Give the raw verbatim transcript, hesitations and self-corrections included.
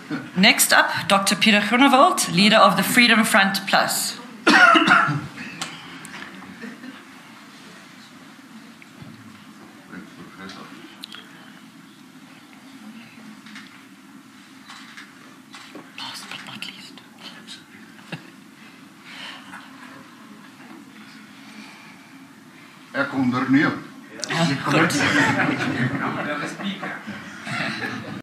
Next up, Doctor Peter Groenewald, leader of the Freedom Front Plus. Last but not least. Ek onderneem. Goed.